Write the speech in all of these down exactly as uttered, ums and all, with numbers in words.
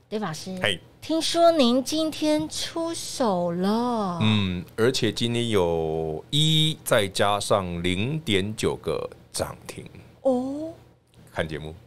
Dave 老师， 嘿， 听说您今天出手了， 嗯，而且今天有一再加上零点九个涨停哦。 看节目。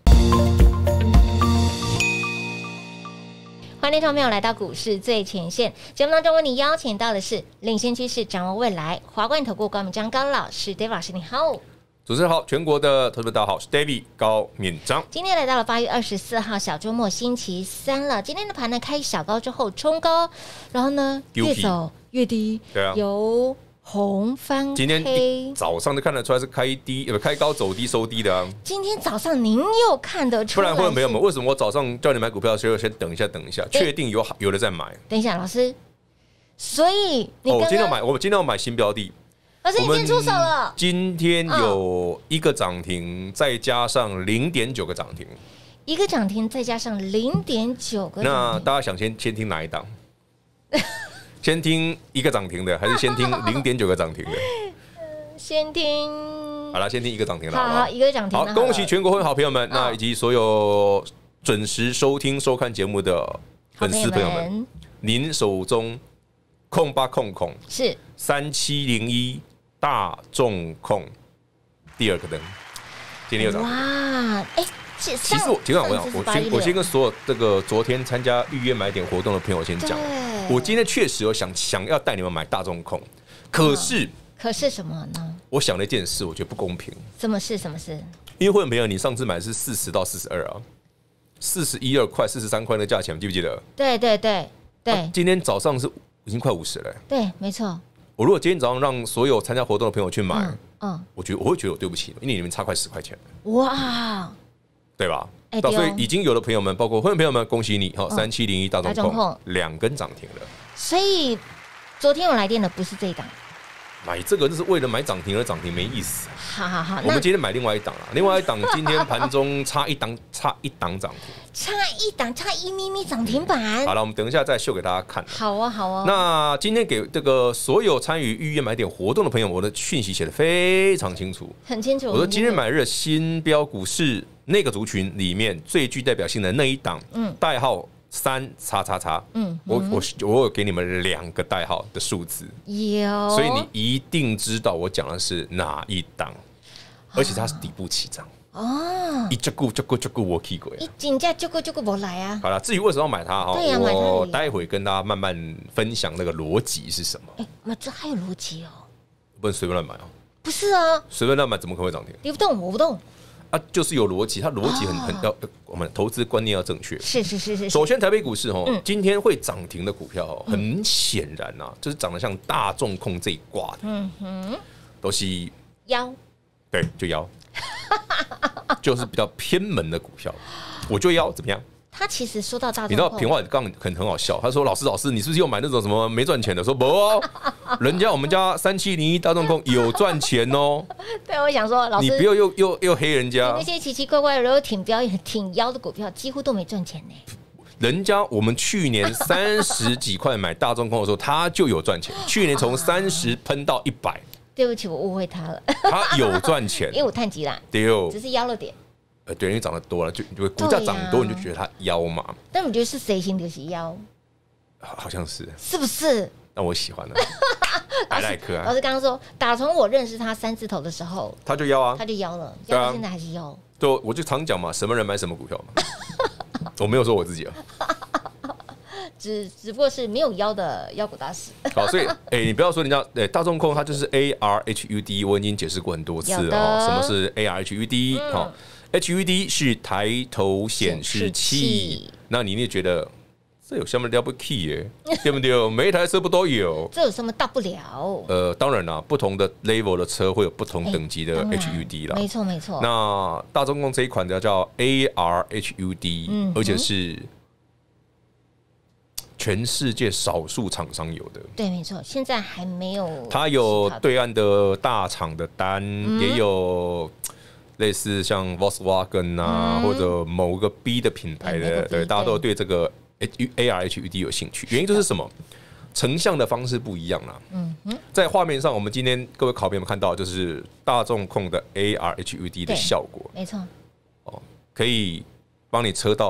欢迎听众朋友来到股市最前线节目当中，为你邀请到的是领先趋势、掌握未来华冠投顾高敏章高老师 ，Dave 老师，你好。 主持人好，全国的投资者大家好，我是 David 高敏章。 今天来到了八月二十四号小周末星期三了。今天的盘呢开小高之后冲高，然后呢越走越低， 对啊， 由红翻黑。 今天早上就看得出来是开低，呃，开高走低收低的啊。 今天早上您又看得出来， 不然会没有吗？为什么我早上叫你买股票的时候先等一下，等一下，确定有有的再买？ 等一下，老师，所以你刚刚、 哦、今天要买，我今天要买新标的。 老师已经出手了， 今天有一个涨停，再加上零点九个涨停， 一个涨停再加上零点九个涨停。 那大家想先先听哪一档？先听一个涨停的，还是先听零点九个涨停的？ 先听。 好了，先听一个涨停了。 好，好，一个涨停。 好，恭喜全国会员好朋友们，那以及所有准时收听收看节目的粉丝朋友们，您手中控八控控是三七零一。大众控第二个灯，今天有涨。 哇，哎， 其实我，其实我讲，我先我先跟所有这个昨天参加预约买点活动的朋友先讲，我今天确实有想想要带你们买大众控，可是、嗯、 可是什么呢？ 我想了一件事，我觉得不公平。 什么事？什么事？ 因为会员朋友，你上次买是四十到四十二啊，四十一二块、四十三块的价钱，记不记得？ 对对对对、啊。 今天早上是已经快五十了。 对，没错。 我如果今天早上让所有参加活动的朋友去买，嗯， 嗯我觉得我会觉得我对不起，因为你们差快十块钱。 哇， 对吧？ 欸、 到所以已经有的朋友们，包括会员朋友们，恭喜你哈！三七零一大众控两根涨停了。 所以昨天有来电的不是这一档， 买这个就是为了买涨停而涨停，没意思。 好好好， 我们今天买另外一档啊，另外一档今天盘中差一档，差一档涨停， 差一档，差一咪咪涨停板。 好了，我们等一下再秀给大家看。 好啊，好啊。 那今天给这个所有参与预约买点活动的朋友，我的讯息写得非常清楚， 很清楚。 我说今日买日新标股是那个族群里面最具代表性的那一档，嗯，代号三叉叉叉，嗯，我我我有给你们两个代号的数字， 有， 所以你一定知道我讲的是哪一档，而且它是底部起涨哦，一只股就股就股我 K 过， 一竞价就股就股不来啊。 好了，至于为什么要买它哈，我待会跟大家慢慢分享那个逻辑是什么。 哎，那这还有逻辑哦， 不能随便乱买哦。 不是啊， 随便乱买怎么可能会涨停？ 你不动我不动。 啊，就是有逻辑，它逻辑很很要，我们投资观念要正确。 是是是是。 首先，台北股市哦，今天会涨停的股票，很显然啊，就是长得像大众控这一挂的，嗯哼，都是妖， 对，就妖，就是比较偏门的股票，我就妖怎么样？ 他其实说到大众， 你知道平话刚很很好笑，他说：“老师，老师，你是不是又买那种什么没赚钱的？”说不哦，人家我们家三七零一大众控有赚钱哦。 对，我想说，老师， 你不要又又又黑人家。 那些奇奇怪怪的、然后挺标挺妖的股票，几乎都没赚钱呢。 人家我们去年三十几块买大众控的时候，他就有赚钱。去年从三十喷到一百。 对不起，我误会他了。 他有赚钱， 因为我探急啦， 对， 只是妖了点。 呃，对，因为涨得多了，就就股价涨多，你就觉得它妖嘛。 但我觉得是谁型就是妖， 好像是， 是不是？ 那我喜欢了，I like 啊。 老师刚刚说，打从我认识他三字头的时候， 他就妖啊， 他就妖了，妖到现在还是妖。 对，我就常讲嘛，什么人买什么股票嘛。我没有说我自己啊， 只只不过是没有妖的妖股大师。 好，所以哎、欸，你不要说人家哎、欸，大众控它就是 A R H U D， 我已经解释过很多次了哦。什么是 A R H U D？ 好、嗯。H U D 是抬头显示器，那你也觉得这有什么了不起耶？对不对？每一台车不都有？ 这有什么大不了？ 呃，当然啦，不同的 level 的车会有不同等级的 H U D 啦。 没错没错。 那大众控这一款的叫 A R H U D，、嗯、而且是全世界少数厂商有的。 对，没错，现在还没有。 它有对岸的大厂的单，嗯、也有。类似像 Volkswagen 啊，嗯、或者某个 B 的品牌的，对，对大家都对这个 A R H U D 有兴趣。原因就是什么？成像的方式不一样啦。嗯哼，在画面上，我们今天各位考朋友们看到，就是大众控的 A R H U D 的效果。 没错。 哦，可以帮你车道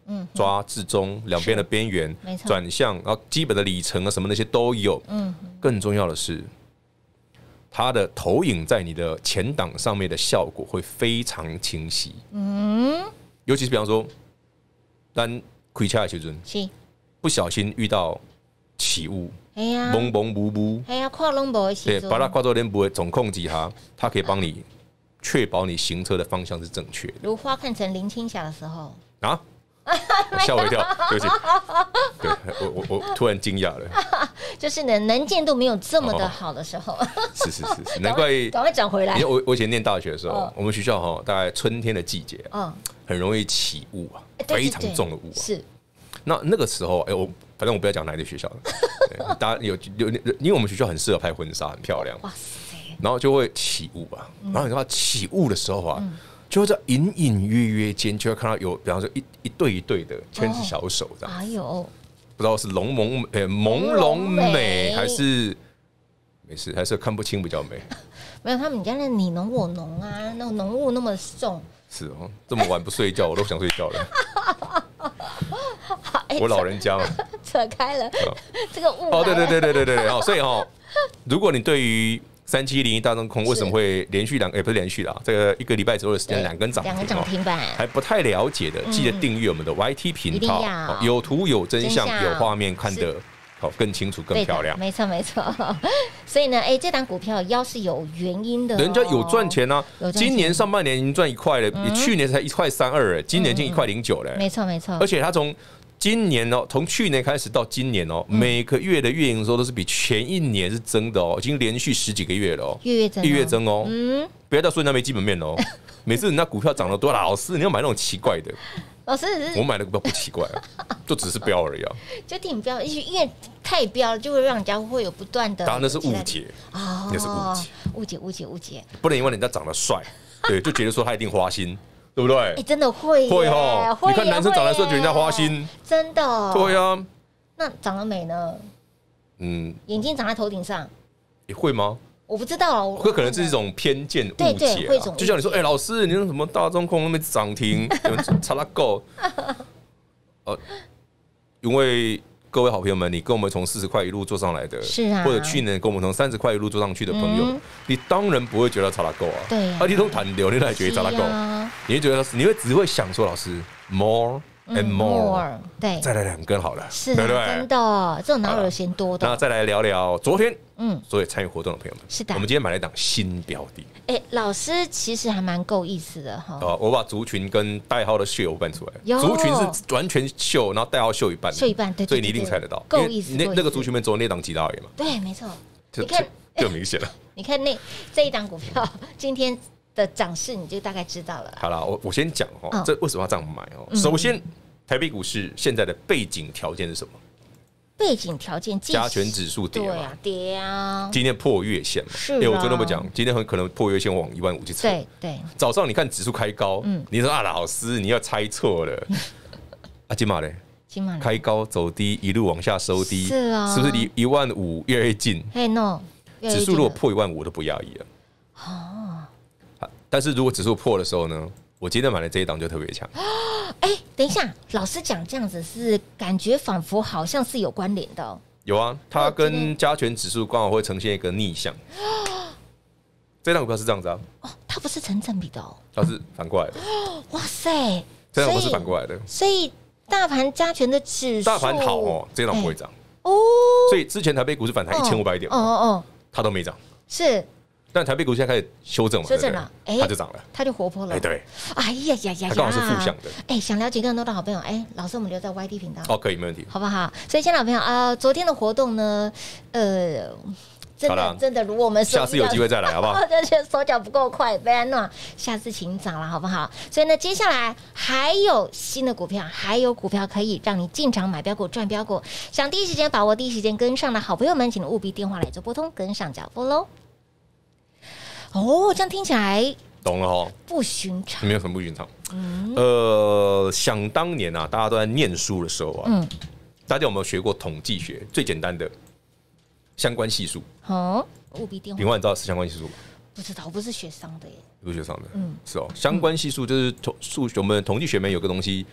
嗯， 抓至中两边的边缘，转向，然后基本的里程啊什么那些都有。嗯，更重要的是，它的投影在你的前挡上面的效果会非常清晰。嗯，尤其是比方说，当开车的时阵，是不小心遇到起雾。哎呀，蒙蒙雾雾， 哎呀，看拢无的时候， 对，把它挂到脸部总控制它，它可以帮你确保你行车的方向是正确的。 如花看成林青霞的时候啊，吓我一跳，对不起，对我我我突然惊讶了， 就是呢，能见度没有这么的好的时候，哦、 是是是是，难怪赶快转回来。 因为我我以前念大学的时候，哦、我们学校哈，大概春天的季节，嗯，很容易起雾啊，非常重的雾、啊， 是。 那那个时候，哎、欸，我反正我不要讲哪一个学校的，大家有有，因为我们学校很适合拍婚纱，很漂亮，哇塞，然后就会起雾啊，然后你知道起雾的时候啊，嗯、就会在隐隐约约间就会看到有，比方说一一对一对的牵着小手这样，哎呦，不知道是浓朦呃朦胧美还是没事，还是看不清比较美。 没有，他们家那你侬我侬啊，那浓雾那么重。 是哦，这么晚不睡觉，我都想睡觉了。我老人家嘛， 扯开了这个雾。 哦，对对对对对对对，哦，所以哈，如果你对于三七零一大中空为什么会连续两，也不是连续啦，这个一个礼拜左右的时间两根涨停， 两个涨停板还不太了解的，记得订阅我们的 Y T 频道，有图有真相，有画面看的。好，更清楚、更漂亮， 没错没错。所以呢，哎，这档股票腰是有原因的、哦， 人家有赚钱啊。今年上半年已经赚一块了，嗯、去年才一块三二，哎，今年近一块零九嘞。 没错没错。 而且它从今年哦，从去年开始到今年哦，嗯、每个月的月营收都是比前一年是增的哦，已经连续十几个月了哦， 月月增， 月月增哦。嗯，不要再说人家没基本面哦。每次人家股票涨得多，老师你要买那种奇怪的。 老师， 我买的股票不奇怪啊，就只是标而已啊。 就挺标，因为太标了，就会让人家会有不断的。 当然那是误解哦，那是误解， 误解，误解，误解。 不能因为人家长得帅，对，就觉得说他一定花心，对不对？ 哎，真的会会哈。你看男生长得帅，觉得人家花心， 真的。 对啊。 那长得美呢？嗯，眼睛长在头顶上， 也会吗？ 我不知道， 这可能是一种偏见误解啊。就像你说，哎，老师，你那什么大中空那边涨停，查拉够。呃，因为各位好朋友们，你跟我们从四十块一路做上来的， 是啊， 或者去年跟我们从三十块一路做上去的朋友，嗯、你当然不会觉得查拉够啊。 对、啊， 啊，你都谈流，你才觉得查拉够，啊、你会觉得你会只会想说，老师 more。and more， 对， 再来两根好了， 是对不对？真的，这种哪有嫌多的？ 那再来聊聊昨天，嗯，所有参与活动的朋友们， 是的， 我们今天买了一档新标的。 哎，老师其实还蛮够意思的哈。 呃，我把族群跟代号的秀搬出来，族群是完全秀，然后代号秀一半， 秀一半，对， 所以你一定猜得到， 够意思。 那那个族群面只有那档几大而已嘛？ 对，没错。你看， 就明显了。 你看那这一档股票今天的涨势，你就大概知道了。 好了，我我先讲哦，这为什么要这样买哦？首先。台北股市现在的背景条件是什么？ 背景条件， 加权指数跌嘛， 跌啊！ 今天破月线嘛， 是。 哎，我昨天不讲，今天很可能破月线往一万五去测。 对对。 早上你看指数开高，嗯，你说啊，老师你要猜错了。啊，今嘛嘞？ 今嘛开高走低，一路往下收低， 是啊， 是不是离一万五越来越近？ 嘿 no， 指数如果破一万五，我都不讶异了。哦。但是如果指数破的时候呢？我今天买的这一档就特别强。 哎，等一下，老师讲这样子是感觉仿佛好像是有关联的、哦。 有啊，它跟加权指数刚好会呈现一个逆向。这档股票是这样子啊。 哦，它不是成正比的哦， 它是反过来的。 哇塞， 这档不是反过来的。 所以大盘加权的指数， 大盘好哦，这档不会涨哦。所以之前台北股市反弹一千五百点，哦哦哦，它都没涨。 是。 但台北股现在开始修正嘛， 修正了，哎， 它就涨了， 它就活泼了， 哎，对， 哎呀呀呀， 它刚好是负向的， 哎，想了解更多的好朋友，哎，老师我们留在 Y T 频道， 哦，可以，没问题， 好不好？所以，亲爱的好朋友啊，昨天的活动呢，呃，真的真的如我们下次有机会再来，好不好？ 就是手脚不够快，不然呢，下次请早了，好不好？所以呢，接下来还有新的股票，还有股票可以让你进场买标股赚标股，想第一时间把握、第一时间跟上的好朋友们，请务必电话来做拨通，跟上脚步喽。哦，这样听起来懂了哈， 不寻常， 没有什么不寻常。嗯，呃，想当年啊，大家都在念书的时候啊，嗯，大家有没有学过统计学最简单的相关系数？ 哦，务必电话。 平万，你知道是相关系数吗？ 不知道，我不是学商的耶。 不是学商的，嗯，是哦。相关系数就是统数学，我们统计学里面有个东西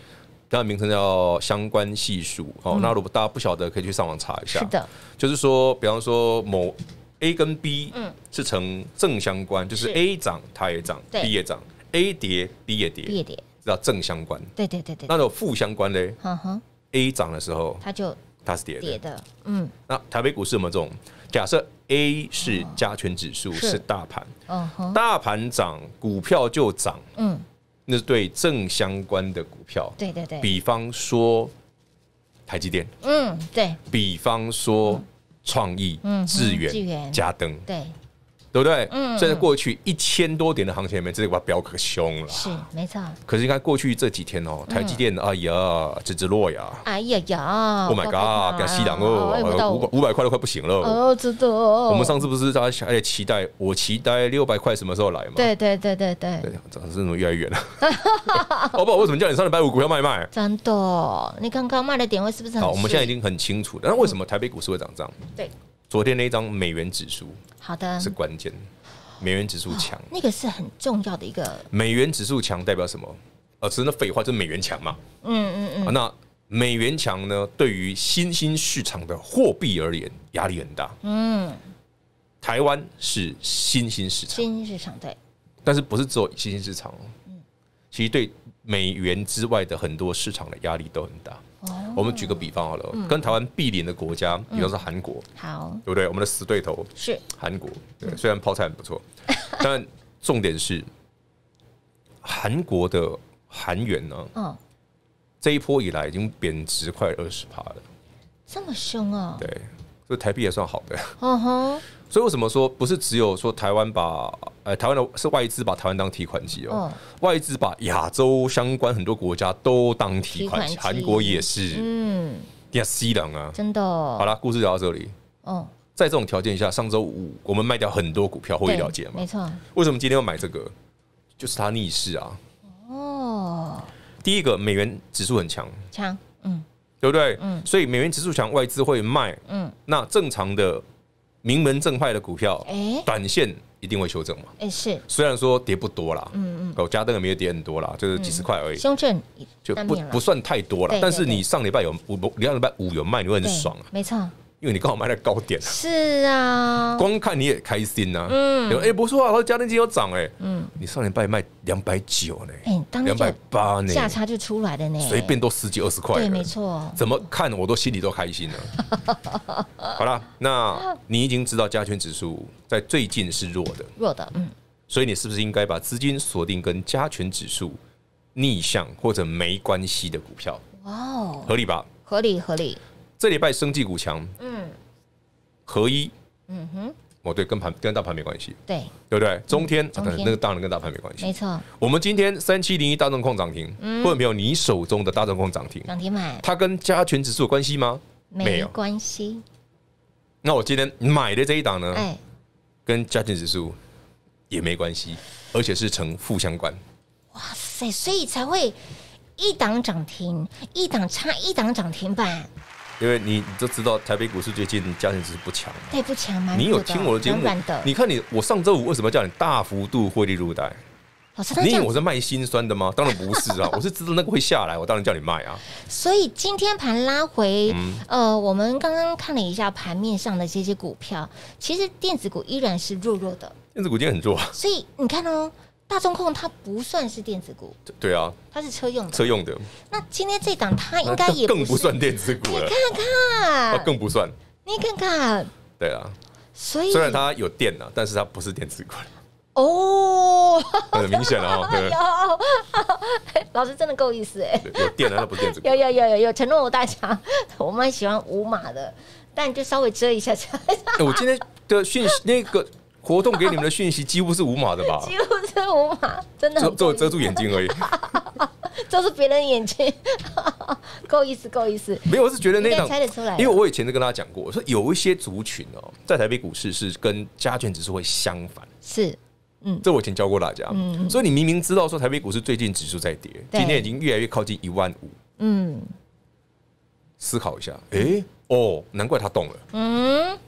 它的名称叫相关系数。哦，嗯、那如果大家不晓得，可以去上网查一下。 是的， 就是说，比方说某 A 跟 B 是呈正相关，就是 A 涨它也涨 ，B 也涨 ，A 跌 B 也跌 ，B 也跌， 这叫正相关。 对对对对。 那种负相关嘞、 嗯、 ，A 涨的时候， 它就它是跌的。 跌的，嗯。 那台北股市有没有这种？假设 A 是加权指数，是, 是大盘， 嗯、 大盘涨，股票就涨， 嗯， 那是对正相关的股票。 对对对。 比方说台积电， 嗯，对。 比方说创意、 嗯、 智源、 智源、 嘉登， 对。 对不对？ 嗯， 所以在过去一千多点的行情里面，这个把它飙可凶了。 是，没错。 可是你看过去这几天哦，台积电，哎呀，直直落呀！ 哎呀呀 ！Oh my god，给它吸两哦，五百五百块都快不行了。 哦，真的。 我们上次不是大家还期待，我期待六百块什么时候来嘛？ 对对对对对。 对，这怎么越来越远了？我不知道为什么叫你上礼拜五股票卖卖？ 真的，你刚刚卖的点位是不是很？ 好，我们现在已经很清楚了。那为什么台北股市会涨这样？ 对， 昨天那一张美元指数， 好的， 是关键。美元指数强、哦， 那个是很重要的一个。 美元指数强代表什么？呃，其实那废话就是美元强嘛。 嗯嗯嗯、 啊。那美元强呢，对于新兴市场的货币而言压力很大。嗯。台湾是新兴市场， 新兴市场对。 但是不是只有新兴市场哦？嗯。其实对美元之外的很多市场的压力都很大。哦。我们举个比方好了，嗯、跟台湾毗邻的国家，比方说韩国、 嗯，好， 对不对？我们的死对头是韩国，对，虽然泡菜很不错，但重点是韩国的韩元呢，哦，这一波以来已经贬值快二十趴了， 这么凶哦？ 对，所以台币也算好的。 嗯哼。 所以为什么说不是只有说台湾把呃台湾的是外资把台湾当提款机哦，外资把亚洲相关很多国家都当提款机，韩国也是，嗯，呀西郎啊， 真的。 好了，故事聊到这里。哦，在这种条件下，上周五我们卖掉很多股票，获利了结嘛， 没错。 为什么今天要买这个？就是它逆势啊。哦，第一个美元指数很强， 强，嗯， 对不对？嗯，所以美元指数强，外资会卖，嗯，那正常的。名门正派的股票，欸、短线一定会修正嘛？ 哎、欸，是， 虽然说跌不多啦，嗯嗯，哦，嘉登也没有跌很多啦，就是几十块而已， 修正就不不算太多了。但是你上礼拜有五，上礼拜五有卖，你会很爽啊， 没错。 因为你刚好卖在高点， 是啊， 光看你也开心呐、啊。嗯，哎、欸、不错啊，他嘉登今天有涨哎，嗯，你上礼拜卖两百九呢，哎，两百八呢， 价差就出来的呢， 随便都十几二十块， 对，没错， 怎么看我都心里都开心了。好了，那你已经知道加权指数在最近是弱的， 弱的，嗯， 所以你是不是应该把资金锁定跟加权指数逆向或者没关系的股票？哇哦，合理吧？ 合理合理。 这礼拜生技股强，嗯，合一，嗯哼，哦对，跟盘跟大盘没关系， 对， 对不对？中天，中天、啊、那个当然跟大盘没关系， 没错。 我们今天三七零一大众控涨停，嗯，或者没有你手中的大众控涨停， 涨停买， 它跟加权指数有关系吗？ 没有关系。 那我今天买的这一档呢， 哎， 跟加权指数也没关系，而且是呈负相关。 哇塞，所以才会一档涨停，一档差一档涨停板。 因为你都知道台北股市最近加权指数不强， 对，不强吗？ 你有听我的节目？你看你，我上周五为什么叫你大幅度获利入袋？ 老师， 你以为我是卖心酸的吗？当然不是啊，我是知道那个会下来，我当然叫你卖啊。 所以今天盘拉回，嗯、呃，我们刚刚看了一下盘面上的这些股票，其实电子股依然是弱弱的。 电子股今天很弱， 所以你看哦。大众控它不算是电子股， 对啊， 它是车用的， 车用的。 那今天这档它应该也更不算电子股了， 你看看， 更不算， 你看看， 对啊。 所以虽然它有电啊，但是它不是电子股哦， 很明显了哦。 有，老师真的够意思哎， 有电啊，那不是电子股。 有有有有有承诺我大家，我蛮喜欢无码的，但就稍微遮一下遮一下。 我今天的讯息那个。活动给你们的讯息几乎是无码的吧？ 几乎是无码，真的只有遮住眼睛而已， 遮住别人眼睛，够意思，够意思。 没有，我是觉得那档猜得出来， 因为我以前就跟大家讲过，我说有一些族群哦，在台北股市是跟加权指数会相反， 是，嗯， 这我以前教过大家，嗯，所以你明明知道说台北股市最近指数在跌，今天已经越来越靠近一万五，嗯，思考一下，哎、欸，哦，难怪它动了，嗯。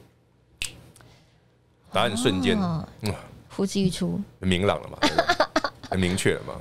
答案瞬间， 呼之欲出， 很明朗了嘛，很明确了嘛。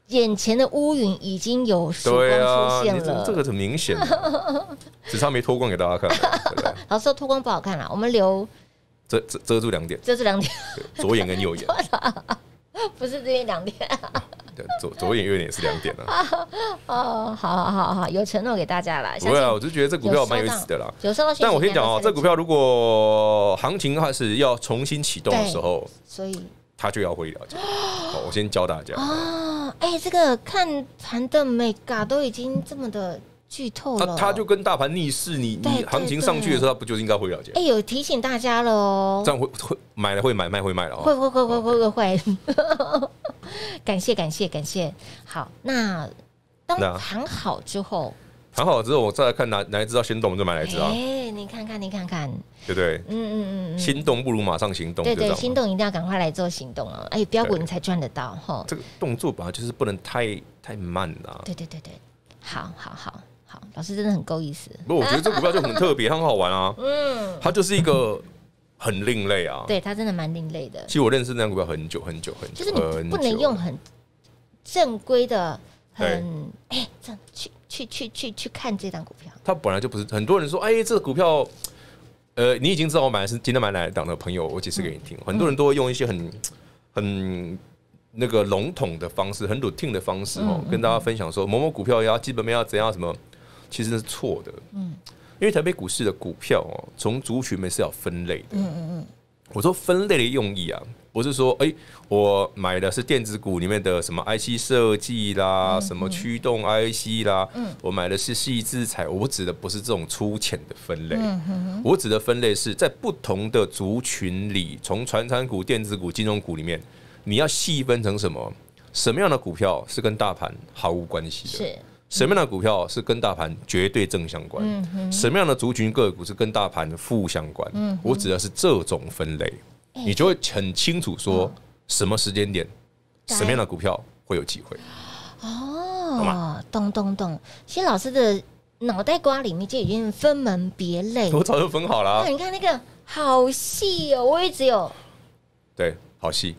眼前的乌云已经有曙光出现了， 啊、这个很明显，只差没脱光给大家看。对不对？ 老师说脱光不好看啦，我们留遮遮遮住两点， 遮住两点， 左眼跟右眼， 不是这边两点。 对，左左眼右眼也是两点啊。 哦，好好好好，有承诺给大家啦。 不会啊，我就觉得这股票蛮有意思的啦。 有收到， 但我先讲哦，这股票如果行情开始要重新启动的时候， 所以它就要会了解。好，我先教大家。 哦，哎，这个看盘的美嘎都已经这么的剧透了， 那它就跟大盘逆势，你你行情上去的时候，它不就应该会了解？ 哎，有提醒大家了哦， 这样会会买了会买，卖会卖了哦。 会会会会会会会。感谢感谢感谢。好，那当盘好之后， 盘好之后，我再来看哪哪一只要先动，我就买哪一只啊。 哎，你看看你看看， 对不对？ 嗯嗯嗯， 心动不如马上行动。 对对，心动一定要赶快来做行动哦。哎，标股你才赚得到哈。 这个动作本来就是不能太太慢啦。 对对对对，好好好好，老师真的很够意思。 不，我觉得这股票就很特别，很好玩啊。嗯，它就是一个很另类啊。 对，它真的蛮另类的。 其实我认识那股票很久很久很久， 就是你不能用很正规的、很哎这样去去去去去看这档股票。 它本来就不是很多人说，哎，这个股票，呃，你已经知道我买的是今天买哪一档的朋友，我解释给你听。很多人都会用一些很很那个笼统的方式，很 routine 的方式哦，跟大家分享说某某股票要基本面要怎样什么，其实是错的。嗯，因为台北股市的股票哦，从族群面是要分类的。嗯嗯嗯。我说分类的用意啊，不是说哎、欸，我买的是电子股里面的什么 I C 设计啦，嗯、什么驱动 I C 啦，嗯、我买的是矽智财，我指的不是这种粗浅的分类，嗯、我指的分类是在不同的族群里，从传产股、电子股、金融股里面，你要细分成什么？什么样的股票是跟大盘毫无关系的？是。什么样的股票是跟大盘绝对正相关？嗯、什么样的族群个股是跟大盘负相关？嗯、我指的是这种分类，欸、你就会很清楚说什么时间点，什么样的股票会有机会。 哦，懂懂懂。其实老师的脑袋瓜里面就已经分门别类， 我早就分好了。 你看那个好细哦，我也只有对，好细。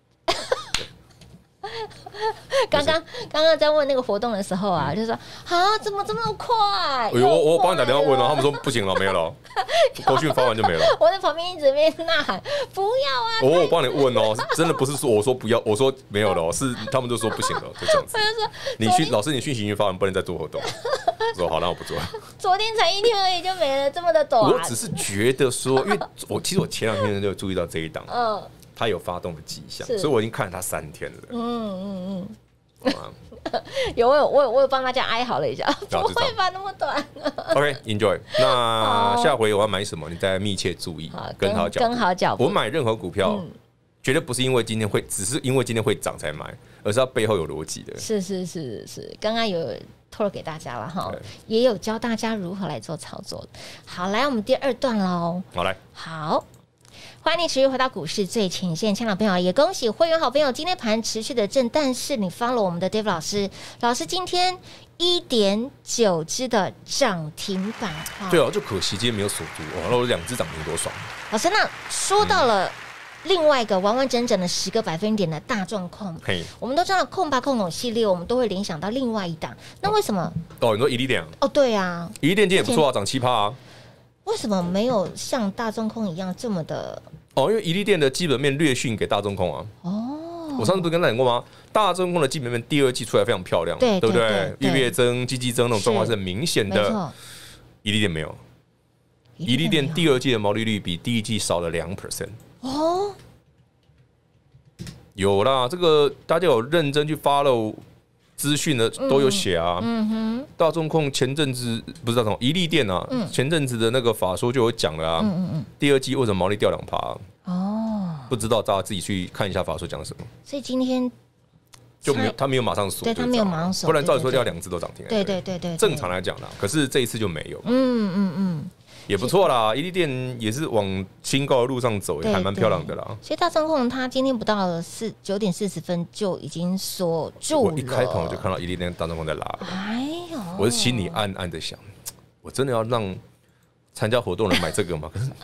刚刚刚刚在问那个活动的时候啊，就说啊，怎么这么快？哎呦，我我帮你打电话问了，他们说不行了，没有了，口讯发完就没了。 我在旁边一直在呐喊，不要啊！ 我我帮你问哦，真的不是说我说不要，我说没有了，是他们就说不行了，就这样子。你讯老师，你讯息已经发完，不能再做活动。我说好，那我不做了。 昨天才一天而已就没了，这么的短。 我只是觉得说，因为我其实我前两天就注意到这一档，嗯。它有发动的迹象，所以我已经看了它三天了。嗯嗯嗯， 有我有我有我有帮大家哀嚎了一下，不会吧那么短 ？OK，enjoy。那下回我要买什么，你再密切注意，跟好脚步。 跟好脚步。 我买任何股票，绝对不是因为今天会，只是因为今天会涨才买，而是它背后有逻辑的。 是是是是，刚刚有透露给大家了哈，也有教大家如何来做操作。好，来我们第二段喽。 好来， 好。欢迎你持续回到股市最前线，亲爱的朋友，也恭喜会员好朋友，今天盘持续的正，但是你 follow 我们的 Dave 老师，老师今天一点九只的涨停板， 对啊，就可惜今天没有锁住，哦，那我两只涨停多爽。 老师，那说到了另外一个完完整整的十个百分点的大众控， 嘿， 我们都知道控吧控控系列，我们都会联想到另外一档，那为什么？ 哦，你说宜利电？ 哦，对啊， 宜利电今天也不错啊，涨七趴啊。 为什么没有像大众控一样这么的？ 哦，因为宜利电的基本面略逊给大众控啊。哦，我上次不是跟大家讲过吗？大众控的基本面第二季出来非常漂亮， 对对不对？月月增、季季增那种状况是很明显的。宜利电没有，宜利电第二季的毛利率比第一季少了两 percent。哦，有啦，这个大家有认真去 follow。资讯的都有写啊，嗯哼，大众控前阵子不是大众宜利电啊，嗯、前阵子的那个法说就有讲了啊，嗯嗯嗯，第二季为什么毛利掉两趴？哦，不知道大家自己去看一下法说讲什么。 所以今天就没有，他没有马上锁， 对他没有马上锁， 不然照理说要两只都涨停， 对对对对， 正常来讲啦，可是这一次就没有， 嗯嗯嗯。 也不错啦，宜利电也是往新高的路上走，也还蛮漂亮的啦。 所以大众控它今天不到四九点四十分就已经锁住了。 我一开盘我就看到宜利电大众控在拉，哎呦，我是心里暗暗的想，我真的要让参加活动人买这个吗？可是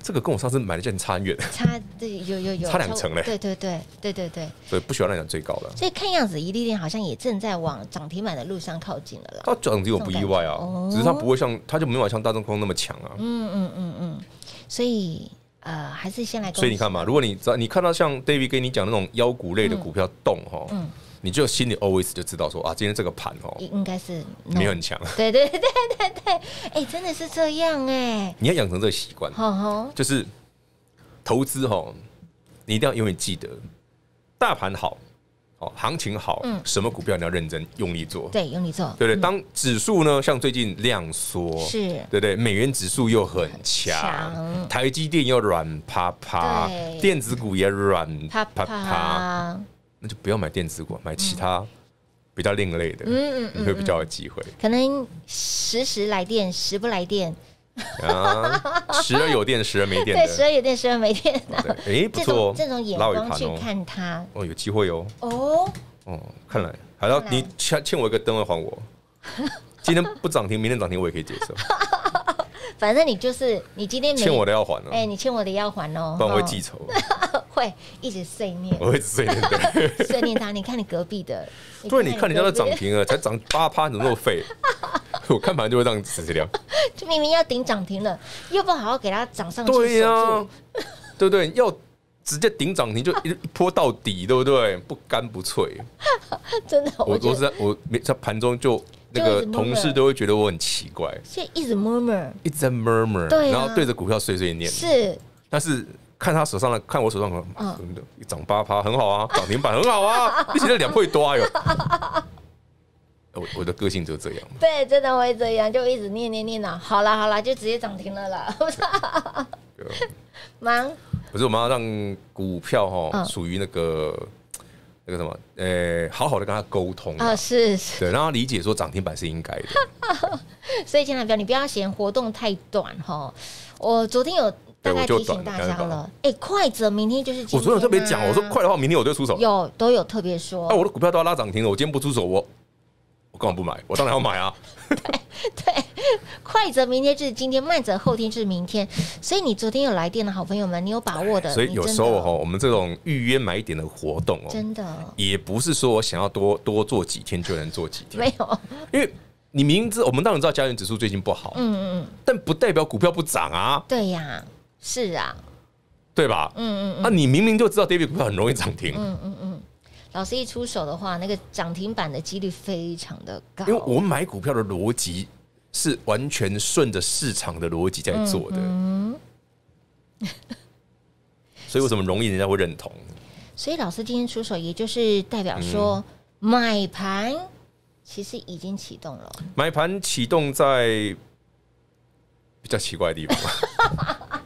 这个跟我上次买的件差很远， 差对有有有差两成嘞。 对对对对对对， 所以不需要让你讲最高了。 所以看样子，一利电好像也正在往涨停板的路上靠近了啦。 它涨停我不意外啊， 哦、 只是它不会像，它就没有像大众空那么强啊。 嗯嗯嗯嗯，所以呃，还是先来。 所以你看嘛，如果你你看到像 David 跟你讲那种妖股类的股票动哈，嗯。嗯你就心里 always 就知道说啊，今天这个盘哦， 应该是没有很强。 对对对对对，哎，真的是这样哎。 你要养成这个习惯，就是投资哈，你一定要永远记得，大盘好，哦，行情好，嗯，什么股票你要认真用力做， 对，用力做， 对不对？当指数呢，像最近量缩， 是， 对不对？美元指数又很强，台积电又软趴趴，电子股也软趴趴。那就不要买电子股，买其他比较另类的，嗯嗯，你会比较有机会。 可能时时来电，时不来电， 啊，时而有电，时而没电。 对，时而有电，时而没电。 哎，不错， 这种眼光去看它， 哦，有机会哦。哦哦，看来还要你欠欠我一个灯会还我。今天不涨停，明天涨停我也可以接受。 反正你就是你今天欠我的要还哦。 哎，你欠我的要还哦， 不然我会记仇。 会一直碎念， 我会一直碎念的， 碎念他。你看你隔壁的， 对，你看人家都涨停了，才涨八趴，怎么那么废？我看盘就会这样子聊， 就明明要顶涨停了，又不好好给它涨上去， 对呀、啊，对不对？要直接顶涨停就一波到底，对不对？不干不脆， 真的。 我我是在我在盘中就那个同事都会觉得我很奇怪， 所以一直 murmur， 一直在 murmur， 对、啊， 然后对着股票碎碎念， 是， 但是。看他手上的，看我手上的，真的涨八趴，很好啊，涨停板很好啊，你现在两倍多哟。我我的个性就这样， 对，真的会这样，就一直念念念啊，好啦好啦，就直接涨停了啦。忙， 不是我们要让股票哈属于那个那个什么，呃，好好的跟他沟通啊，是是， 对，让他理解说涨停板是应该的。 所以千万不要，你不要嫌活动太短哈。我昨天有。大概提醒大家了，哎，快则明天就是今天、啊。 我昨天有特别讲，我说快的话，明天我就出手。 有都有特别说， 啊，我的股票都要拉涨停了，我今天不出手，我我干嘛不买？我当然要买啊。 对对，快则明天就是今天，慢则后天就是明天。所以你昨天有来电的好朋友们，你有把握的。 所以有时候哈，我们这种预约买点的活动哦， 真的也不是说我想要多多做几天就能做几天， 没有， 因为。你明知我们当然知道加权指数最近不好，嗯嗯嗯，但不代表股票不涨啊。 对呀，是啊， 对吧？嗯嗯嗯。啊，你明明就知道 David 股票很容易涨停，嗯嗯嗯。 老师一出手的话，那个涨停板的几率非常的高。 因为我们买股票的逻辑是完全顺着市场的逻辑在做的，嗯嗯所以为什么容易人家会认同？ 所以老师今天出手，也就是代表说买盘。其实已经启动了， 买盘启动在比较奇怪的地方，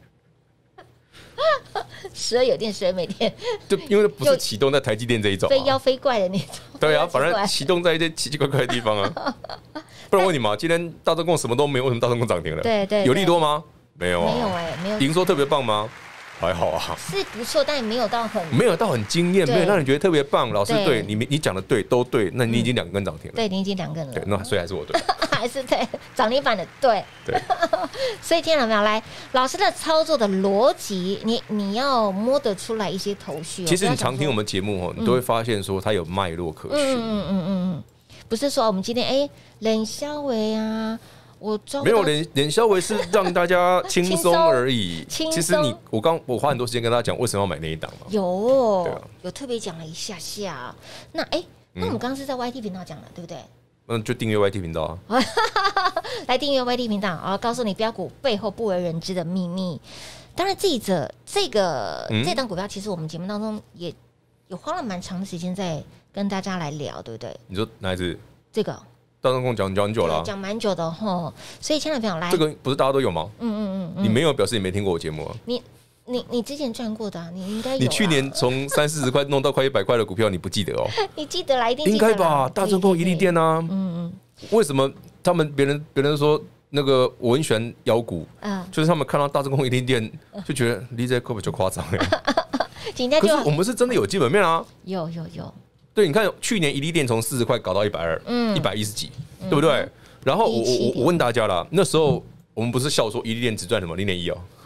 时而有电，时而没电， 就因为不是启动在台积电这一种、啊， 非妖非怪的那种。 对啊，反正启动在一些奇奇怪怪的地方啊。不然问你嘛，今天大众共什么都没有，为什么大众共涨停了？ 对 对, 對， 有利多吗？没有啊， 没有哎、欸，没有。 营收特别棒吗？还好啊， 是不错，但也没有到很没有到很惊艳，没有让你觉得特别棒。老师对你你讲的对，都对，那你已经两根涨停了， 对，你已经两根了， 对，那所以还是我对， 还是对涨停板的对对。 所以听到没有？来，老师的操作的逻辑，你你要摸得出来一些头绪。 其实你常听我们节目哦，你都会发现说它有脉络可循。嗯嗯嗯嗯， 不是说我们今天哎冷消维啊。我没有脸脸消微是让大家轻松而已。其实你我刚我花很多时间跟大家讲为什么要买那一档嘛。 有、哦啊，有特别讲了一下下。那哎、欸，那我们刚刚是在 Y T 频道讲的，对不对？ 嗯，就订阅 Y T 频道啊。 来订阅 Y T 频道啊，告诉你标股背后不为人知的秘密。当然，这一则这个、嗯、这档股票，其实我们节目当中也有花了蛮长的时间在跟大家来聊，对不对？ 你说哪一支？ 这个。 大众共讲讲很久了、啊， 讲蛮久的吼，所以千万朋友来， 这个不是大家都有吗？ 嗯嗯嗯， 你没有表示你没听过我节目啊？ 你你你之前赚过的、啊，你应该有、啊。 你去年从三四十块弄到快一百块的股票，你不记得哦？ 你记得啦，一定应该吧？大众共一利电啊，嗯嗯，为什么他们别人别人说那个我很喜欢妖股啊，就是他们看到大众共一利电就觉得离这会不会就夸张了？可是我们是真的有基本面啊， 有有有。 对，你看去年一利电从四十块搞到一百二，一百一十几，对不对？然后我我我问大家啦，那时候我们不是笑说一利电只赚什么零点一哦，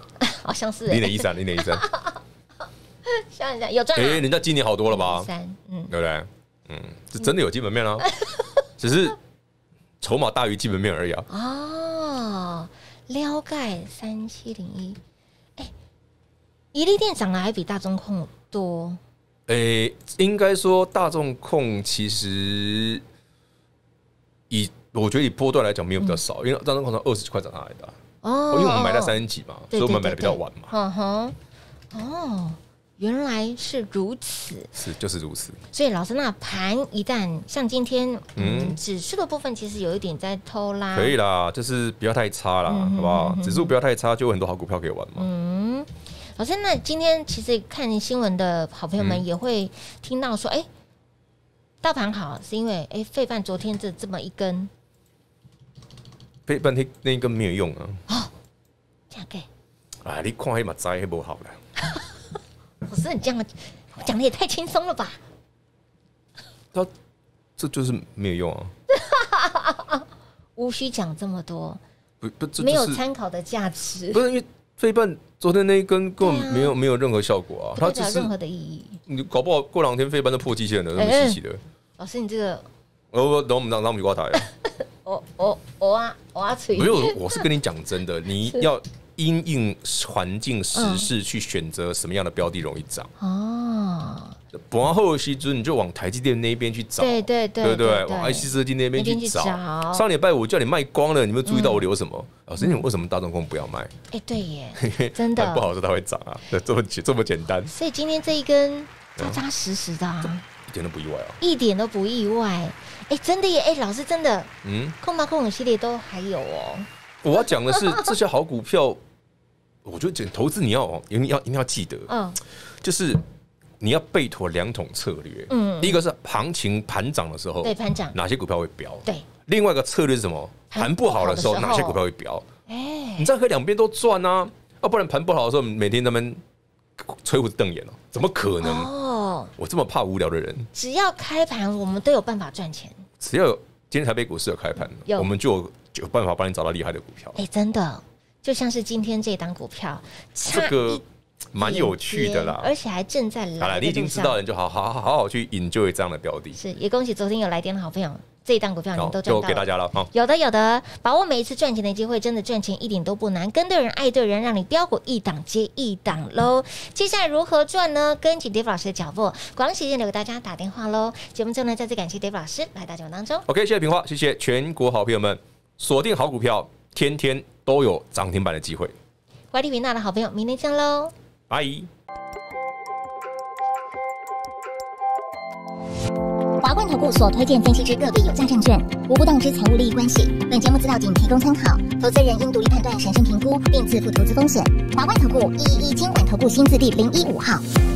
好像是零点一三，零点一三， 想一下有赚。 哎，人家今年好多了吧？ 三，嗯， 对不对？嗯，这真的有基本面啊，只是筹码大于基本面而已啊。 哦，了解，三七零一，哎，宜利电涨了还比大中控多。 诶，应该说大众控其实以我觉得以波段来讲没有比较少，因为大众控从二十几块涨上来的、啊、哦，因为我们买在三十几嘛，所以我们买的比较晚嘛。 嗯哼，哦，原来是如此， 是就是如此。 所以老师，那盘一旦像今天，嗯，指数的部分其实有一点在偷拉， 可以啦，就是不要太差啦， 嗯、 好不好？指数不要太差，就有很多好股票可以玩嘛。 嗯。老师，那今天其实看新闻的好朋友们也会听到说，哎、嗯，大盘好是因为哎，费半昨天这这么一根， 费半那那一根没有用啊。 哦，这样给， 哎，你看黑马栽黑不好了。 老师，你这样讲的也太轻松了吧？ 他这就是没有用啊。 无需讲这么多， 不不， 没有参考的价值。 不是因为费半昨天那一根根本没有、啊、没有任何效果啊， 它只是任何的意义。 你搞不好过两天费半都破季线了，那么稀奇的。 老师，你这个， 我等我们让让米瓜台。 我我我啊我啊锤！ 没有，我是跟你讲真的，你要因应环境时势去选择什么样的标的容易涨哦。不然后期之你就往台积电那边去找， 对对对对对，往 I C 设计那边去找。上礼拜我叫你卖光了，你们注意到我留什么？老师，你为什么大众控不要卖？ 哎，对耶，真的不好说它会涨啊，这么这么简单。 所以今天这一根扎扎实实的， 一点都不意外啊， 一点都不意外。哎，真的耶，哎，老师真的，嗯，控八控五系列都还有哦。 我要讲的是这些好股票，我觉得投资你要一定要一定要记得，嗯，就是你要备妥两种策略，嗯，第一个是行情盘涨的时候， 对盘涨哪些股票会飙， 对， 另外一个策略是什么？盘不好的时候哪些股票会飙？哎，你这样可以两边都赚啊，要不然盘不好的时候每天他们吹胡子瞪眼了，怎么可能？哦，我这么怕无聊的人， 只要开盘我们都有办法赚钱， 只要有今天台北股市有开盘，我们就有有办法帮你找到厉害的股票。 哎，真的，就像是今天这档股票， 这个蛮有趣的啦， 而且还正在来。 好了，你已经知道了，你就好好好好去enjoy这样的标的。 是，也恭喜昨天有来电的好朋友，这一档股票你们都赚到了， 就给大家了。 有的有的，把握每一次赚钱的机会，真的赚钱一点都不难。跟对人，爱对人，让你标股一档接一档喽。接下来如何赚呢？跟紧 Dave 老师的脚步，广喜间留给大家打电话喽。节目最后呢，再次感谢 Dave 老师来到节目当中。 OK， 谢谢平花，谢谢全国好朋友们，锁定好股票，天天都有涨停板的机会。 华丽频道的好朋友，明天见喽， 拜。 华冠投顾所推荐分析之个别有价证券，无不当之财务利益关系。本节目资料仅提供参考，投资人应独立判断、审慎评估，并自负投资风险。华冠投顾一一一金管投顾新字第零一五号。